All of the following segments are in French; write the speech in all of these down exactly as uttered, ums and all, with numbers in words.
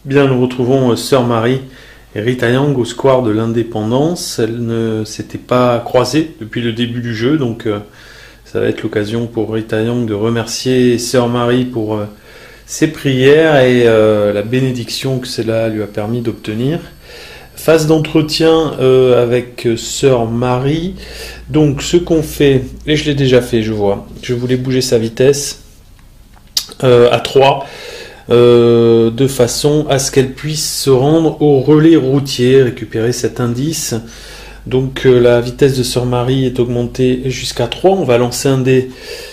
Bien, nous retrouvons euh, Sœur Marie et Rita Yang au square de l'Indépendance. Elles ne s'étaient pas croisées depuis le début du jeu, donc euh, ça va être l'occasion pour Rita Yang de remercier Sœur Marie pour euh, ses prières et euh, la bénédiction que cela lui a permis d'obtenir. Phase d'entretien euh, avec Sœur Marie. Donc ce qu'on fait, et je l'ai déjà fait, je vois, je voulais bouger sa vitesse euh, à trois. Euh, de façon à ce qu'elle puisse se rendre au relais routier, récupérer cet indice. Donc euh, la vitesse de Sœur Marie est augmentée jusqu'à trois. On va lancer un dé.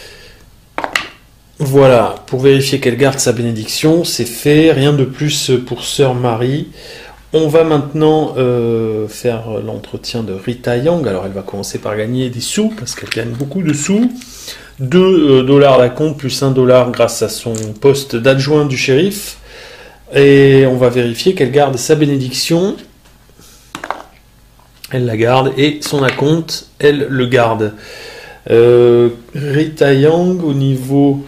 Voilà, pour vérifier qu'elle garde sa bénédiction, c'est fait. Rien de plus pour Sœur Marie. On va maintenant euh, faire l'entretien de Rita Yang. Alors elle va commencer par gagner des sous, parce qu'elle gagne beaucoup de sous. deux dollars à compte plus un dollar grâce à son poste d'adjoint du shérif. Et on va vérifier qu'elle garde sa bénédiction. Elle la garde et son acompte, elle le garde. Euh, Rita Yang, au niveau,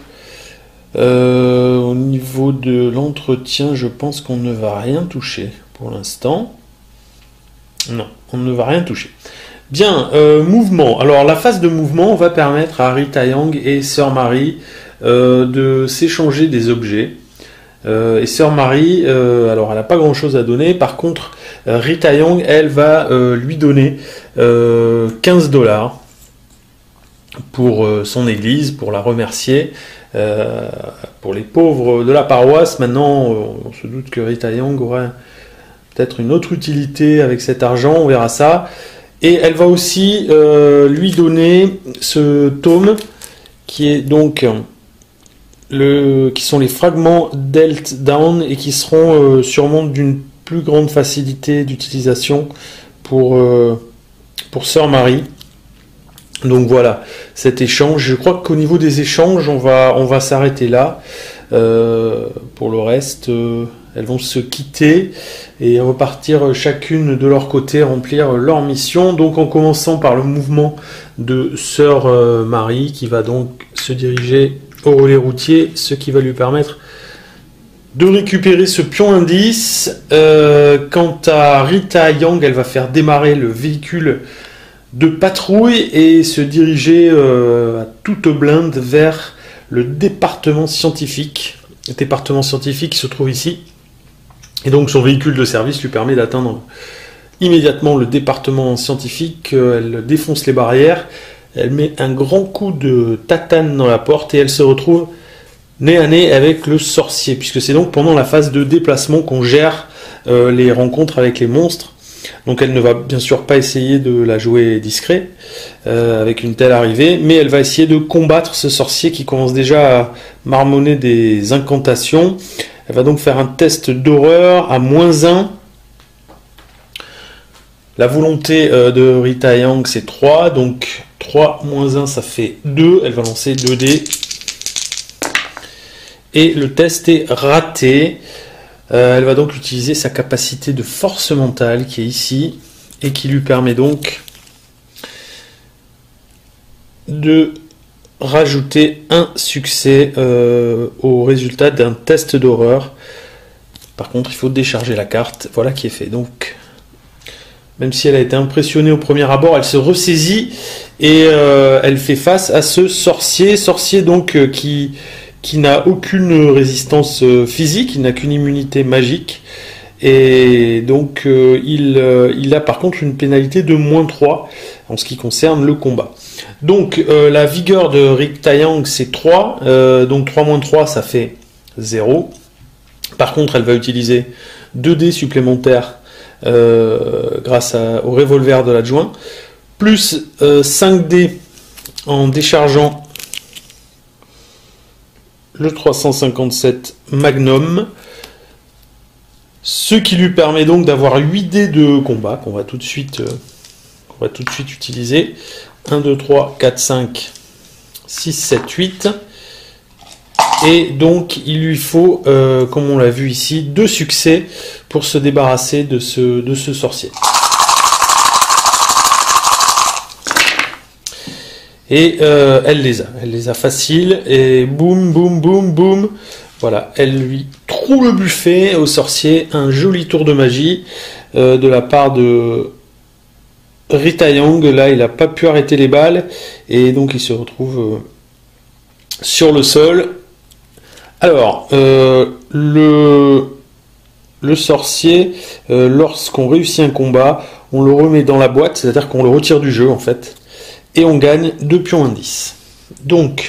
euh, au niveau de l'entretien, je pense qu'on ne va rien toucher pour l'instant. Non, on ne va rien toucher. Bien, euh, mouvement. Alors la phase de mouvement va permettre à Rita Yang et Sœur Marie euh, de s'échanger des objets. Euh, et Sœur Marie, euh, alors elle n'a pas grand chose à donner. Par contre, euh, Rita Yang, elle va euh, lui donner euh, quinze dollars pour euh, son église, pour la remercier. Euh, pour les pauvres de la paroisse. Maintenant, on se doute que Rita Yang aura peut-être une autre utilité avec cet argent, on verra ça. Et elle va aussi euh, lui donner ce tome qui est donc le, qui sont les fragments dealt down et qui seront euh, sûrement d'une plus grande facilité d'utilisation pour, euh, pour Sœur Marie. Donc voilà, cet échange. Je crois qu'au niveau des échanges, on va, on va s'arrêter là. Euh, pour le reste, euh, elles vont se quitter et repartir chacune de leur côté, remplir leur mission. Donc en commençant par le mouvement de Sœur euh, Marie qui va donc se diriger au relais routier, ce qui va lui permettre de récupérer ce pion indice. Euh, quant à Rita Yang, elle va faire démarrer le véhicule de patrouille et se diriger euh, à toute blinde vers le département scientifique. Le département scientifique qui se trouve ici. Et donc son véhicule de service lui permet d'atteindre immédiatement le département scientifique. Elle défonce les barrières, elle met un grand coup de tatane dans la porte et elle se retrouve nez à nez avec le sorcier, puisque c'est donc pendant la phase de déplacement qu'on gère euh, les rencontres avec les monstres. Donc elle ne va bien sûr pas essayer de la jouer discret euh, avec une telle arrivée, mais elle va essayer de combattre ce sorcier qui commence déjà à marmonner des incantations. Elle va donc faire un test d'horreur à moins un. La volonté euh, de Rita Yang c'est trois, donc trois moins un ça fait deux. Elle va lancer deux dés. Et le test est raté. Euh, elle va donc utiliser sa capacité de force mentale qui est ici et qui lui permet donc de rajouter un succès euh, au résultat d'un test d'horreur. Par contre, il faut décharger la carte. Voilà qui est fait. Donc, même si elle a été impressionnée au premier abord, elle se ressaisit et euh, elle fait face à ce sorcier. Sorcier donc euh, qui... qui n'a aucune résistance physique, il n'a qu'une immunité magique, et donc euh, il, euh, il a par contre une pénalité de moins trois en ce qui concerne le combat. Donc euh, la vigueur de Rita Yang c'est trois, euh, donc trois moins trois ça fait zéro. Par contre elle va utiliser deux dés supplémentaires euh, grâce à, au revolver de l'adjoint, plus euh, cinq dés en déchargeant le trois cent cinquante-sept Magnum, ce qui lui permet donc d'avoir huit dés de combat qu'on va tout de suite, euh, qu'on va tout de suite utiliser. un, deux, trois, quatre, cinq, six, sept, huit. Et donc il lui faut, euh, comme on l'a vu ici, deux succès pour se débarrasser de ce, de ce sorcier. Et euh, elle les a, elle les a faciles, et boum, boum, boum, boum, Voilà, elle lui troue le buffet au sorcier, un joli tour de magie euh, de la part de Rita Yang. Là, il n'a pas pu arrêter les balles, et donc il se retrouve euh, sur le sol. Alors, euh, le, le sorcier, euh, lorsqu'on réussit un combat, on le remet dans la boîte, c'est-à-dire qu'on le retire du jeu, en fait, et on gagne deux pions indices. Donc,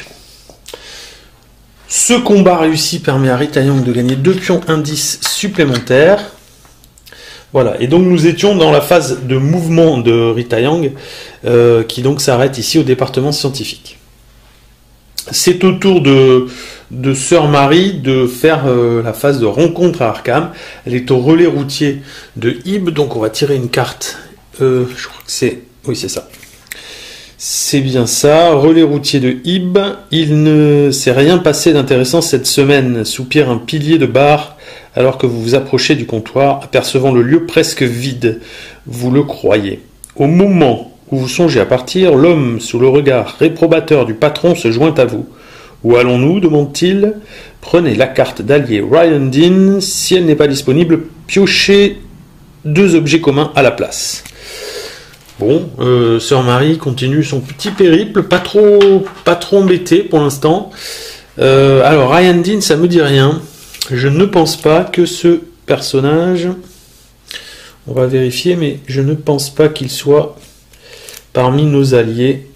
ce combat réussi permet à Rita Yang de gagner deux pions indices supplémentaires. Voilà, et donc nous étions dans la phase de mouvement de Rita Yang, euh, qui donc s'arrête ici au département scientifique. C'est au tour de, de Sœur Marie de faire euh, la phase de rencontre à Arkham. Elle est au relais routier de Ib, donc on va tirer une carte. Euh, je crois que c'est... Oui, c'est ça. C'est bien ça, relais routier de Ib. Il ne s'est rien passé d'intéressant cette semaine, soupire un pilier de bar alors que vous vous approchez du comptoir, apercevant le lieu presque vide. Vous le croyez. Au moment où vous songez à partir, l'homme sous le regard réprobateur du patron se joint à vous. Où allons-nous demande-t-il. Prenez la carte d'allié Ryan Dean. Si elle n'est pas disponible, piochez deux objets communs à la place. Bon, euh, Sœur Marie continue son petit périple, pas trop, pas trop embêté pour l'instant. Euh, alors, Ryan Dean, ça me dit rien. Je ne pense pas que ce personnage, on va vérifier, mais je ne pense pas qu'il soit parmi nos alliés.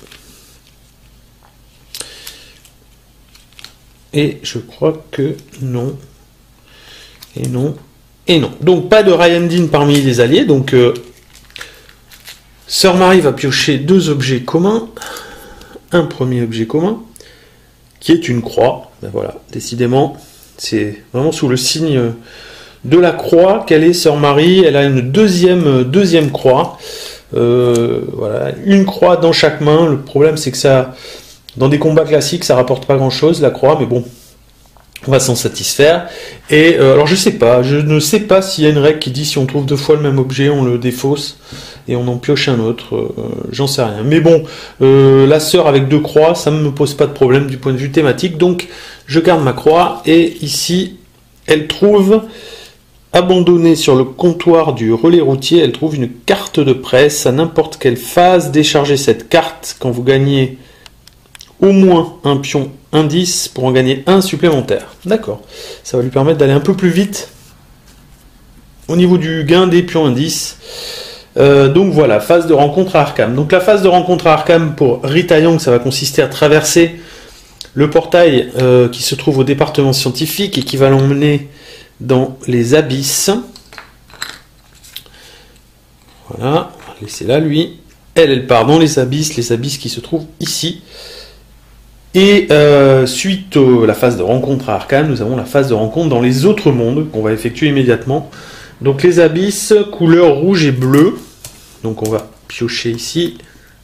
Et je crois que non. Et non. Et non. Donc, pas de Ryan Dean parmi les alliés, donc... Euh, Sœur Marie va piocher deux objets communs. Un premier objet commun, qui est une croix. Ben voilà, décidément, c'est vraiment sous le signe de la croix qu'elle est, Sœur Marie. Elle a une deuxième, deuxième croix. Euh, voilà, une croix dans chaque main. Le problème, c'est que ça, dans des combats classiques, ça rapporte pas grand-chose, la croix, mais bon, on va s'en satisfaire. Et euh, alors, je sais pas, je ne sais pas s'il y a une règle qui dit si on trouve deux fois le même objet, on le défausse et on en pioche un autre, euh, j'en sais rien. Mais bon, euh, la sœur avec deux croix, ça ne me pose pas de problème du point de vue thématique, donc je garde ma croix, et ici, elle trouve, abandonnée sur le comptoir du relais routier, elle trouve une carte de presse, à n'importe quelle phase, déchargez cette carte quand vous gagnez au moins un pion indice pour en gagner un supplémentaire. D'accord, ça va lui permettre d'aller un peu plus vite au niveau du gain des pions indices. Euh, donc voilà, phase de rencontre à Arkham. Donc la phase de rencontre à Arkham pour Rita Yang, ça va consister à traverser le portail euh, qui se trouve au département scientifique et qui va l'emmener dans les abysses. Voilà, on va laisser là lui. Elle, elle part dans les abysses, les abysses qui se trouvent ici. Et euh, suite à la phase de rencontre à Arkham, nous avons la phase de rencontre dans les autres mondes qu'on va effectuer immédiatement. Donc les abysses, couleur rouge et bleu. Donc on va piocher ici.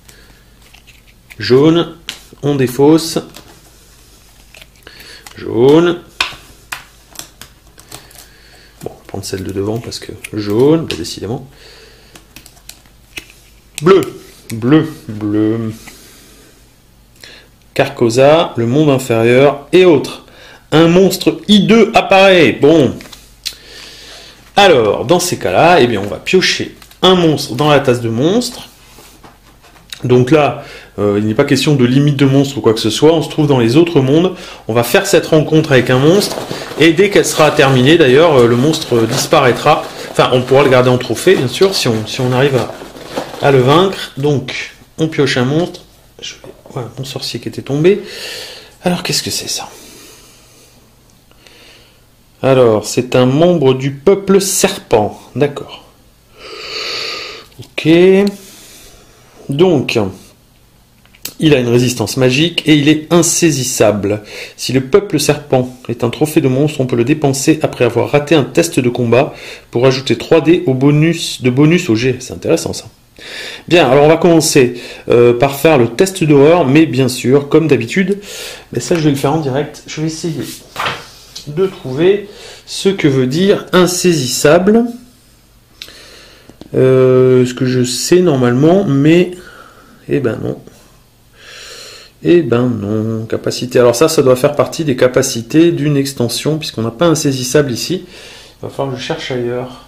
Jaune, on défausse. Jaune. Bon, on va prendre celle de devant parce que jaune, bah, décidément. Bleu, bleu, bleu. Carcosa, le monde inférieur et autres. Un monstre hideux apparaît. Bon. Alors, dans ces cas-là, eh bien, on va piocher un monstre dans la tasse de monstres. Donc là, euh, il n'est pas question de limite de monstre ou quoi que ce soit. On se trouve dans les autres mondes. On va faire cette rencontre avec un monstre. Et dès qu'elle sera terminée, d'ailleurs, euh, le monstre disparaîtra. Enfin, on pourra le garder en trophée, bien sûr, si on, si on arrive à, à le vaincre. Donc, on pioche un monstre. Je vais... Voilà, mon sorcier qui était tombé. Alors, qu'est-ce que c'est ça ? Alors, c'est un membre du peuple serpent. D'accord. Ok. Donc, il a une résistance magique et il est insaisissable. Si le peuple serpent est un trophée de monstre, on peut le dépenser après avoir raté un test de combat pour ajouter trois dés au bonus, de bonus au jet. C'est intéressant ça. Bien, alors on va commencer euh, par faire le test d'horreur, mais bien sûr, comme d'habitude, mais ça je vais le faire en direct. Je vais essayer de trouver ce que veut dire insaisissable. Euh, ce que je sais normalement, mais... Eh ben non. Eh ben non, capacité. Alors ça, ça doit faire partie des capacités d'une extension, puisqu'on n'a pas insaisissable ici. Il va falloir que je cherche ailleurs.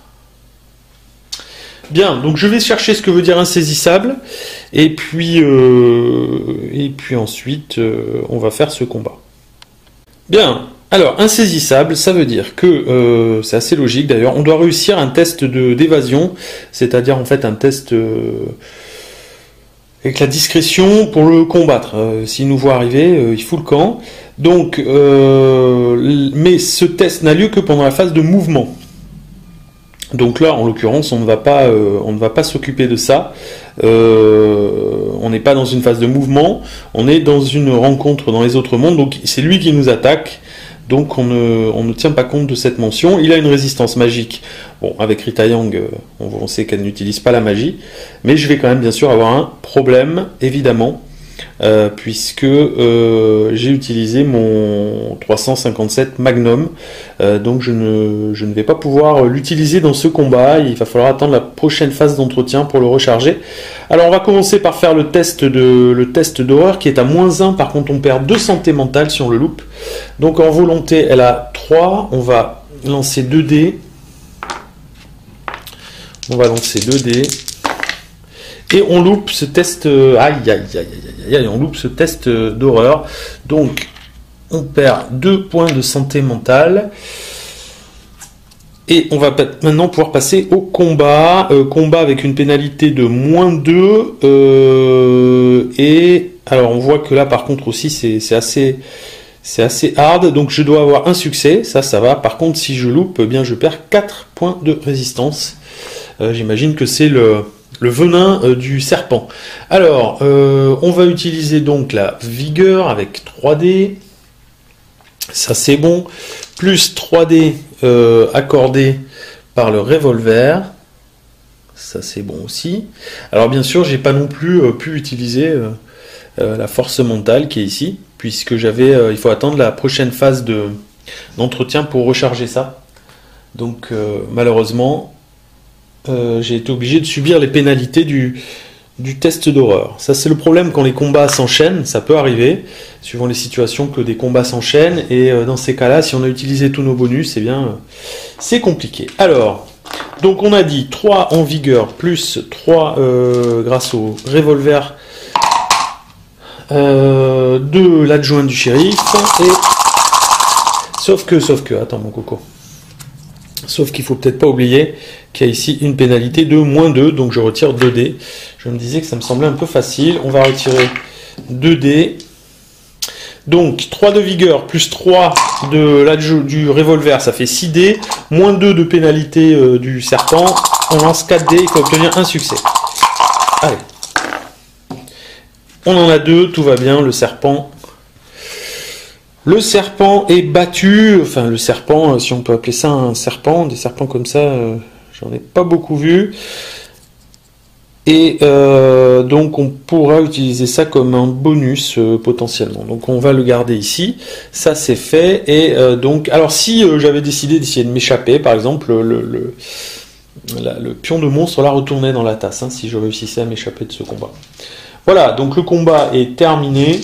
Bien, donc je vais chercher ce que veut dire insaisissable, et puis, euh, et puis ensuite, euh, on va faire ce combat. Bien, alors insaisissable, ça veut dire que, euh, c'est assez logique d'ailleurs, on doit réussir un test de d'évasion, c'est-à-dire en fait un test... Euh, avec la discrétion pour le combattre. Euh, S'il nous voit arriver, euh, il fout le camp. Donc, euh, mais ce test n'a lieu que pendant la phase de mouvement. Donc là, en l'occurrence, on ne va pas, euh, on ne va pas s'occuper de ça. Euh, on n'est pas dans une phase de mouvement. On est dans une rencontre dans les autres mondes. Donc c'est lui qui nous attaque. Donc on ne, on ne tient pas compte de cette mention. Il a une résistance magique. Bon, avec Rita Yang, on, on sait qu'elle n'utilise pas la magie. Mais je vais quand même bien sûr avoir un problème, évidemment, euh, puisque euh, j'ai utilisé mon trois cent cinquante-sept Magnum. Euh, donc je ne, je ne vais pas pouvoir l'utiliser dans ce combat. Il va falloir attendre la prochaine phase d'entretien pour le recharger. Alors on va commencer par faire le test de le test d'horreur qui est à moins un. Par contre on perd deux santé mentale si on le loupe. Donc en volonté elle a trois. On va lancer deux dés. On va lancer deux dés. Et on loupe ce test. Euh, aïe, aïe, aïe, aïe, aïe, aïe, on loupe ce test euh, d'horreur. Donc, on perd deux points de santé mentale. Et on va maintenant pouvoir passer au combat. Euh, combat avec une pénalité de moins deux. Euh, et alors, on voit que là, par contre, aussi, c'est assez. C'est assez hard, donc je dois avoir un succès, ça, ça va. Par contre, si je loupe, eh bien, je perds quatre points de résistance. Euh, J'imagine que c'est le, le venin euh, du serpent. Alors, euh, on va utiliser donc la vigueur avec trois dés. Ça, c'est bon. Plus trois dés euh, accordés par le revolver. Ça, c'est bon aussi. Alors, bien sûr, j'ai pas non plus euh, pu utiliser euh, euh, la force mentale qui est ici, puisque j'avais, euh, il faut attendre la prochaine phase de d'entretien pour recharger ça. Donc, euh, malheureusement... Euh, j'ai été obligé de subir les pénalités du, du test d'horreur. Ça, c'est le problème quand les combats s'enchaînent. Ça peut arriver, suivant les situations, que des combats s'enchaînent. Et euh, dans ces cas-là, si on a utilisé tous nos bonus, eh bien, euh, c'est compliqué. Alors, donc on a dit trois en vigueur, plus trois euh, grâce au revolver euh, de l'adjoint du shérif. Et... Sauf que, sauf que, attends mon coco. Sauf qu'il faut peut-être pas oublier qu'il y a ici une pénalité de moins deux, donc je retire deux dés. Je me disais que ça me semblait un peu facile. On va retirer deux dés. Donc trois de vigueur plus trois de la, du revolver, ça fait six dés. Moins deux de pénalité euh, du serpent. On lance quatre dés, il faut obtenir un succès. Allez. On en a deux, tout va bien, le serpent... Le serpent est battu, enfin le serpent, si on peut appeler ça un serpent, des serpents comme ça, euh, j'en ai pas beaucoup vu. Et euh, donc on pourra utiliser ça comme un bonus euh, potentiellement. Donc on va le garder ici, ça c'est fait. Et euh, donc, alors si euh, j'avais décidé d'essayer de m'échapper, par exemple, le, le, la, le pion de monstre là retournait dans la tasse, hein, si je réussissais à m'échapper de ce combat. Voilà, donc le combat est terminé.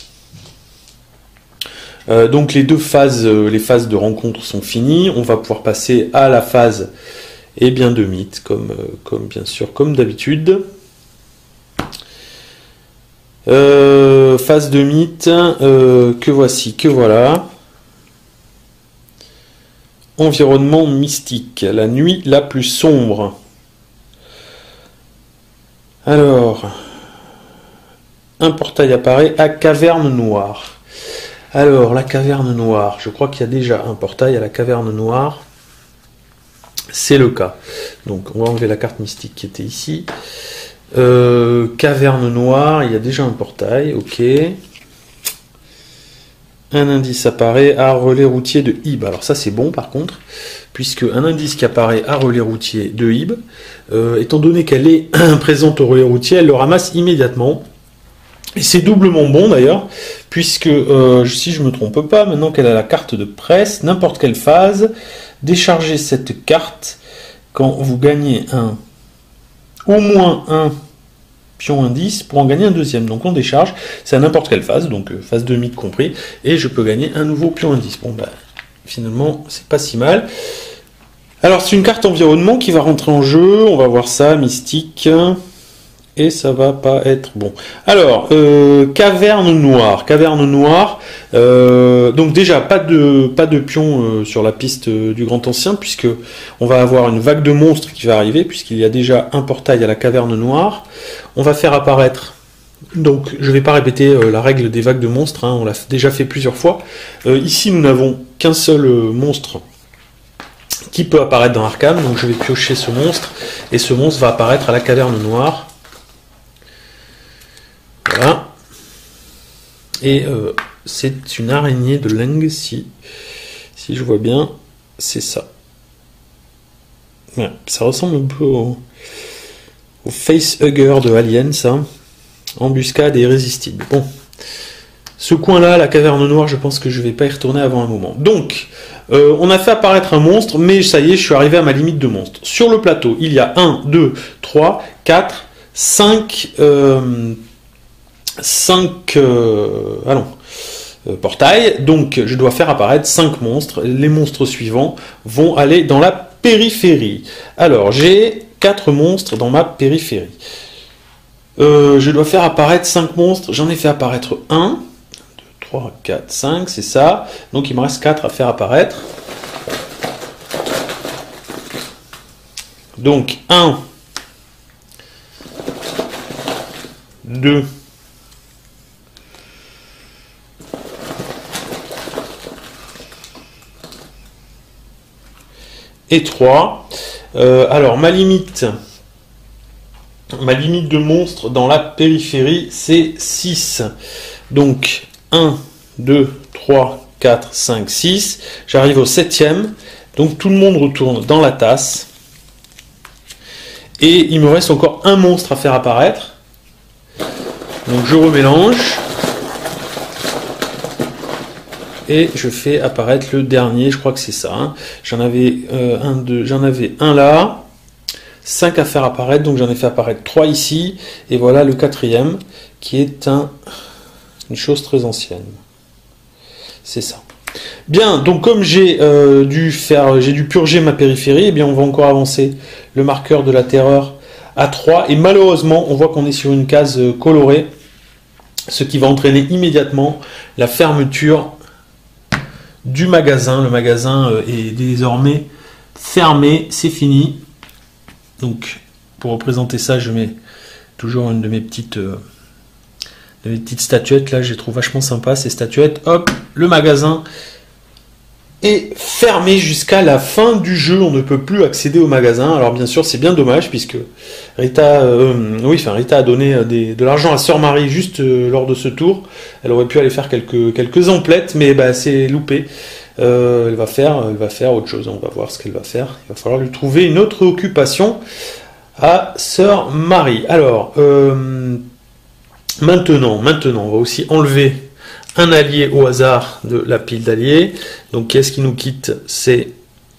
Euh, donc les deux phases, euh, les phases de rencontre sont finies. On va pouvoir passer à la phase eh bien, de mythe, comme, euh, comme bien sûr, comme d'habitude. Euh, phase de mythe, euh, que voici, que voilà. Environnement mystique, la nuit la plus sombre. Alors, un portail apparaît à Caverne Noire. Alors, la Caverne Noire, je crois qu'il y a déjà un portail à la Caverne Noire. C'est le cas. Donc, on va enlever la carte mystique qui était ici. Euh, Caverne Noire, il y a déjà un portail, ok. Un indice apparaît à relais routier de Hib. Alors ça c'est bon par contre, puisque un indice qui apparaît à relais routier de Hib, euh, étant donné qu'elle est présente au relais routier, elle le ramasse immédiatement. Et c'est doublement bon d'ailleurs, puisque euh, si je ne me trompe pas, maintenant qu'elle a la carte de presse, n'importe quelle phase, déchargez cette carte quand vous gagnez un, au moins un pion indice pour en gagner un deuxième. Donc on décharge, c'est à n'importe quelle phase, donc euh, phase demi compris, et je peux gagner un nouveau pion indice. Bon bah finalement c'est pas si mal. Alors c'est une carte environnement qui va rentrer en jeu, on va voir ça, mystique, et ça va pas être bon. Alors, euh, caverne noire, caverne noire, euh, donc déjà pas de, pas de pion euh, sur la piste euh, du Grand Ancien, puisque on va avoir une vague de monstres qui va arriver, puisqu'il y a déjà un portail à la caverne noire. On va faire apparaître, donc je ne vais pas répéter euh, la règle des vagues de monstres, hein, on l'a déjà fait plusieurs fois. Euh, ici nous n'avons qu'un seul euh, monstre qui peut apparaître dans Arkham, donc je vais piocher ce monstre, et ce monstre va apparaître à la caverne noire. Voilà. Et euh, c'est une araignée de Leng, si, si je vois bien, c'est ça. Ouais, ça ressemble un peu au, au facehugger de Alien, ça. Embuscade et irrésistible. Bon. Ce coin-là, la caverne noire, je pense que je vais pas y retourner avant un moment. Donc, euh, on a fait apparaître un monstre, mais ça y est, je suis arrivé à ma limite de monstre. Sur le plateau, il y a un, deux, trois, quatre, cinq... Euh, cinq euh, allons, euh, portails, donc je dois faire apparaître cinq monstres. Les monstres suivants vont aller dans la périphérie. Alors j'ai quatre monstres dans ma périphérie. Euh, je dois faire apparaître cinq monstres, j'en ai fait apparaître un, deux, trois, quatre, cinq, c'est ça. Donc il me reste quatre à faire apparaître. Donc un, deux, et trois. Euh, alors, ma limite, ma limite de monstres dans la périphérie, c'est six. Donc, un, deux, trois, quatre, cinq, six. J'arrive au septième. Donc, tout le monde retourne dans la tasse. Et il me reste encore un monstre à faire apparaître. Donc, je remélange. Et je fais apparaître le dernier, je crois que c'est ça. Hein. J'en avais, euh, un, deux, j'en avais un là, cinq à faire apparaître, donc j'en ai fait apparaître trois ici, et voilà le quatrième, qui est un, une chose très ancienne. C'est ça. Bien, donc comme j'ai euh, dû faire, j'ai dû purger ma périphérie, eh bien on va encore avancer le marqueur de la terreur à trois, et malheureusement, on voit qu'on est sur une case colorée, ce qui va entraîner immédiatement la fermeture du magasin. Le magasin est désormais fermé, c'est fini. Donc pour représenter ça, je mets toujours une de mes petites euh, de mes petites statuettes là, je les trouve vachement sympa ces statuettes. Hop, le magasin est fermé jusqu'à la fin du jeu, on ne peut plus accéder au magasin. Alors bien sûr, c'est bien dommage puisque Rita euh, oui, enfin Rita a donné des, de l'argent à Sœur Marie juste euh, lors de ce tour. Elle aurait pu aller faire quelques quelques emplettes, mais bah c'est loupé. Euh, elle va faire elle va faire autre chose, on va voir ce qu'elle va faire. Il va falloir lui trouver une autre occupation à Sœur Marie. Alors euh, maintenant, maintenant, on va aussi enlever un allié au hasard de la pile d'alliés. Donc, qu'est-ce qui nous quitte? C'est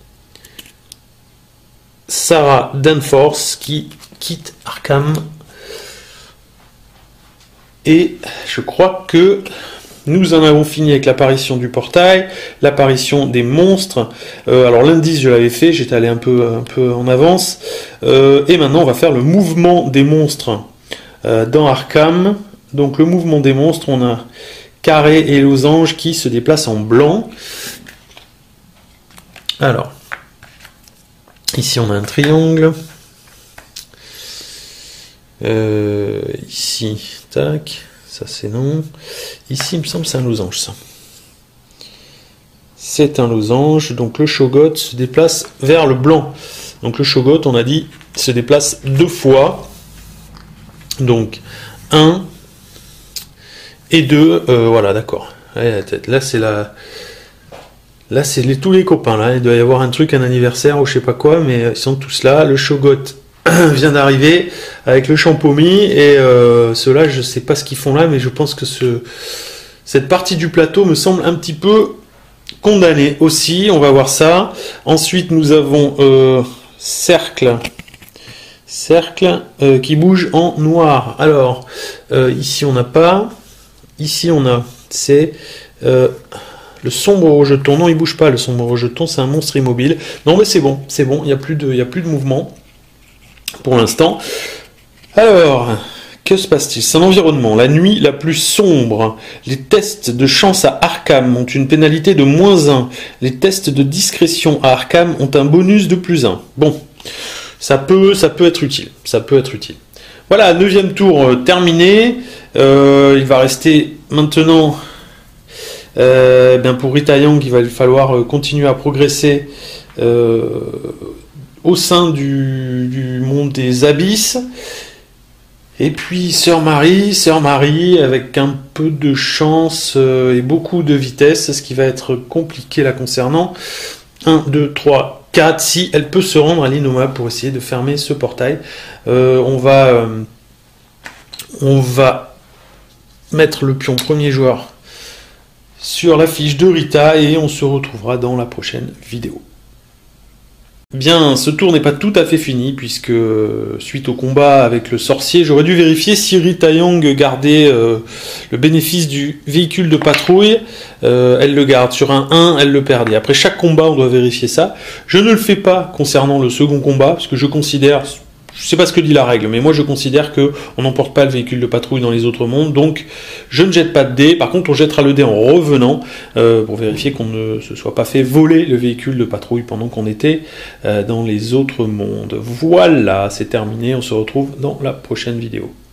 Sarah Danforth qui quitte Arkham. Et je crois que nous en avons fini avec l'apparition du portail, l'apparition des monstres. Euh, alors l'indice, je l'avais fait, j'étais allé un peu, un peu en avance. Euh, et maintenant, on va faire le mouvement des monstres euh, dans Arkham. Donc le mouvement des monstres, on a carré et losange qui se déplacent en blanc. Alors, ici on a un triangle. Euh, ici, tac, ça c'est non. Ici, il me semble que c'est un losange, ça. C'est un losange, donc le shogot se déplace vers le blanc. Donc le shogot, on a dit, se déplace deux fois. Donc, un et deux, euh, voilà, d'accord. Là, c'est la... Là, c'est les, tous les copains, là. Il doit y avoir un truc, un anniversaire ou je sais pas quoi, mais ils sont tous là. Le shogot vient d'arriver avec le champomis et euh, ceux-là, je sais pas ce qu'ils font là, mais je pense que ce, cette partie du plateau me semble un petit peu condamnée aussi. On va voir ça. Ensuite, nous avons euh, cercle, Cercle euh, qui bouge en noir. Alors, euh, ici on n'a pas. Ici on a, c'est euh, le sombre rejeton. Non, il bouge pas le sombre rejeton, c'est un monstre immobile. Non mais c'est bon, c'est bon, il n'y a plus de, il y a plus de mouvement pour l'instant. Alors, que se passe-t-il? C'est un environnement, la nuit la plus sombre. Les tests de chance à Arkham ont une pénalité de moins un. Les tests de discrétion à Arkham ont un bonus de plus un. Bon, ça peut, ça peut être utile. Ça peut être utile. Voilà, neuvième tour euh, terminé. Euh, il va rester maintenant, euh, bien pour Rita Yang, il va lui falloir euh, continuer à progresser euh, au sein du, du monde des abysses. Et puis Sœur Marie, Sœur Marie, avec un peu de chance euh, et beaucoup de vitesse, ce qui va être compliqué là concernant. un, deux, trois, quatre, si elle peut se rendre à l'innommable pour essayer de fermer ce portail. Euh, on va, euh, on va mettre le pion premier joueur sur la fiche de Rita et on se retrouvera dans la prochaine vidéo. Bien, ce tour n'est pas tout à fait fini, puisque suite au combat avec le sorcier, j'aurais dû vérifier si Rita Yang gardait euh, le bénéfice du véhicule de patrouille. Euh, elle le garde. Sur un un, elle le perdait. Après chaque combat, on doit vérifier ça. Je ne le fais pas concernant le second combat, parce que je considère... Je ne sais pas ce que dit la règle, mais moi je considère qu'on n'emporte pas le véhicule de patrouille dans les autres mondes, donc je ne jette pas de dés. Par contre, on jettera le dé en revenant euh, pour vérifier qu'on ne se soit pas fait voler le véhicule de patrouille pendant qu'on était euh, dans les autres mondes. Voilà, c'est terminé, on se retrouve dans la prochaine vidéo.